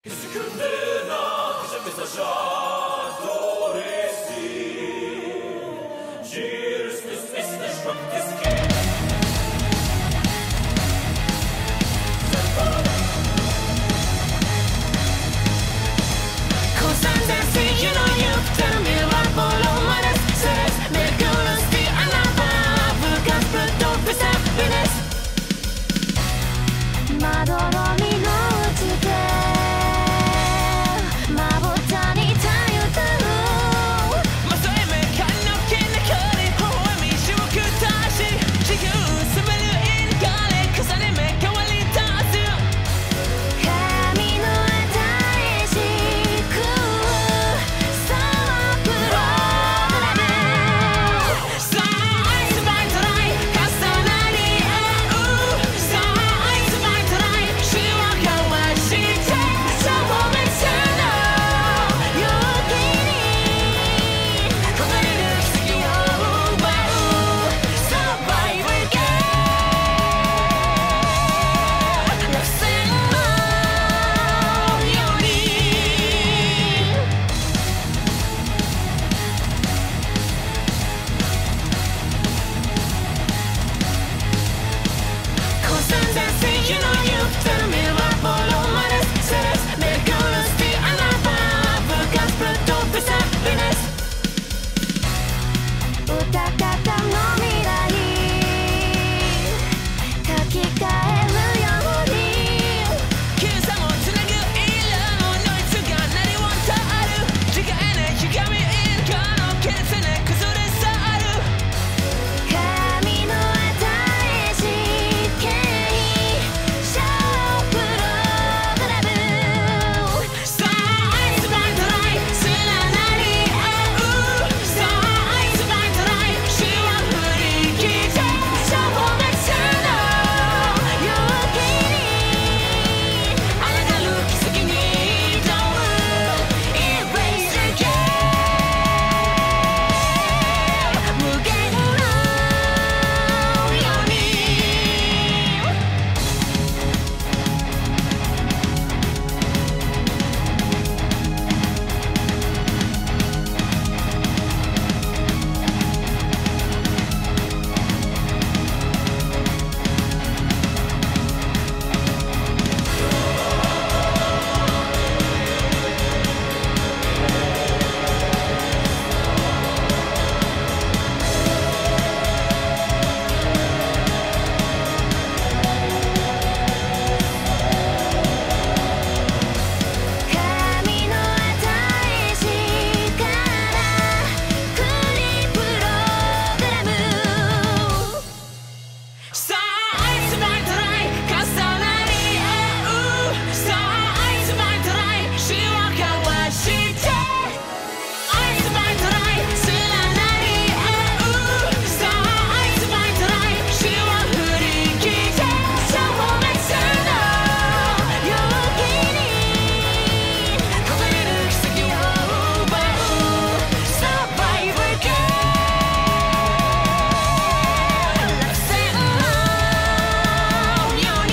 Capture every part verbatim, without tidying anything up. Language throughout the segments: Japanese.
Escondena, jamais ça j'adore ici. Cheers, Miss Miss, the shrub is king. Cause I'm dancing, you know you tell me what follow my says. Make you lose the another. Because blood of his happiness. まどろみのうちでまぼたにたゆたうまそえめかのきなかりほわみしゅうくたし地球すべるいにかれ重ねめかわりたす神の与えしくさあプログラムさあアイスバイトライ重なり合うさあアイスバイトライシワかわしてそうめつの勇気に焦がれる奇跡を奪うサバイバルゲーム落選のようにCause I'm dancing, you know you tell me what follow my says. Make you lose the another. Because blood of his happiness. 歌方の未来書き換えるように今朝もつなぐ色のノイズが何をたある違えない光インカのケツね崩れ去る神の与えし権威シャープログラムさあアイスバイトライすらなり合うさあアイスバイトライ死は振り切って消滅の勇気にあなたの奇跡に挑む Erase the game 無限のように神の与えしからクリプログラムさあアイスバイトライ重なり合うさあアイスバイトライシワかわしてアイスバイトライすらなり合うさあアイスバイトライシワ振り切って消滅の勇気に焦がれる奇跡を奪うサバイバルゲーム落選のように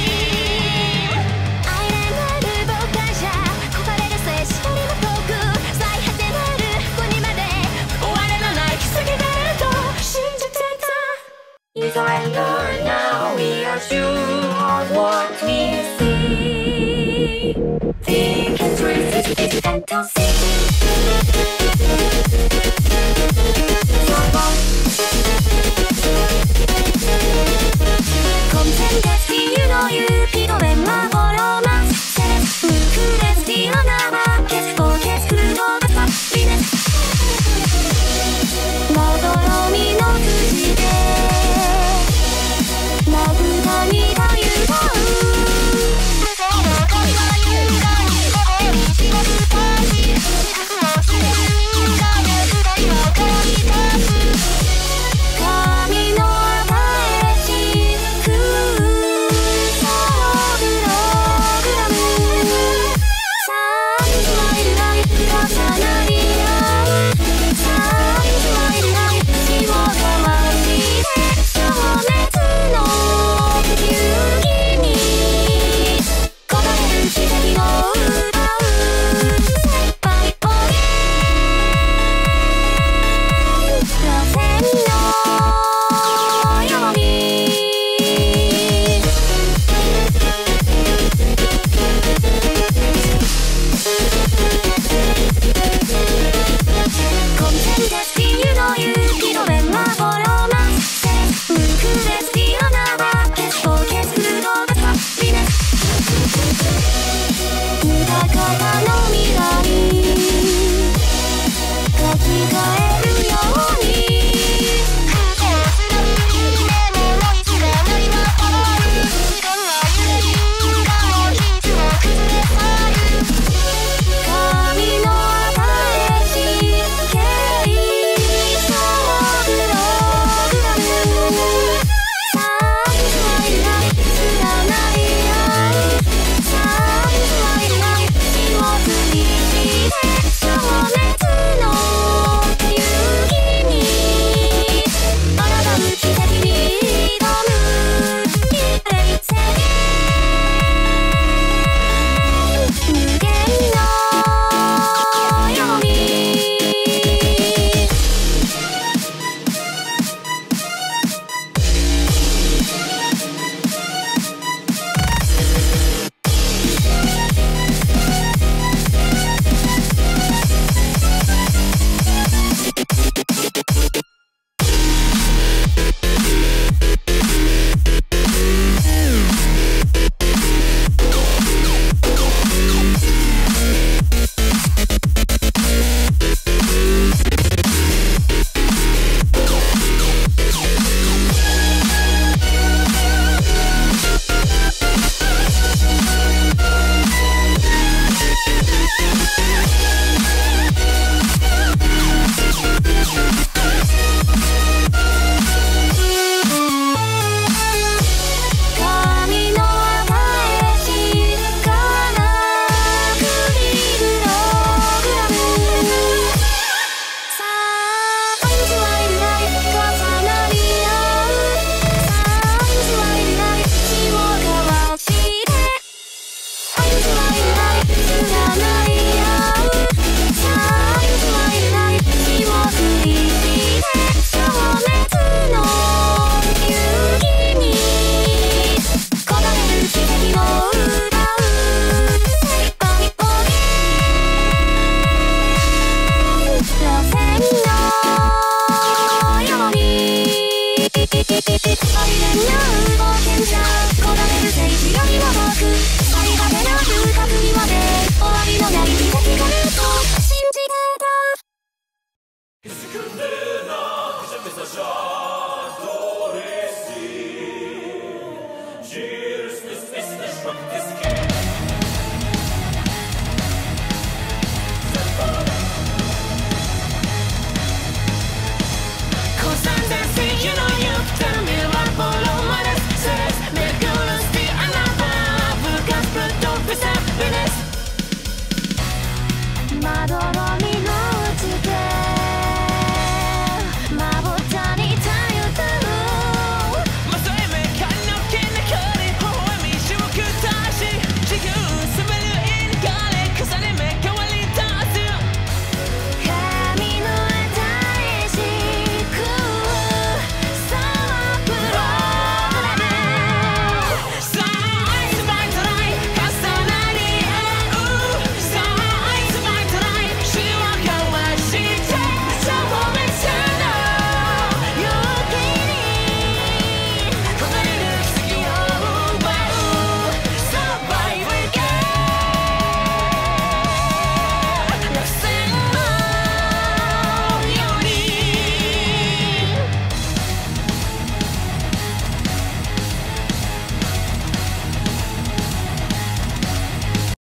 愛恋なる傍観者焦がれる静止よりも遠く最果てなる国まで終わりのない奇跡があると信じてた You surrender now, we are sure of what we see. Think and truth is is fantasy. Content that's you know you, people.